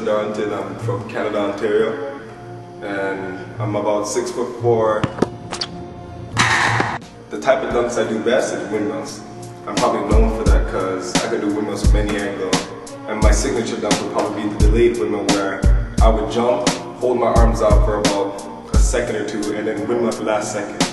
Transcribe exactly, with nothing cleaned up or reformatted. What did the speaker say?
Darlington. I'm from Canada, Ontario, and I'm about six foot four. The type of dunks I do best is windmills. I'm probably known for that because I could do windmills from any angle. And my signature dunk would probably be the delayed windmill, where I would jump, hold my arms out for about a second or two, and then windmill at the last second.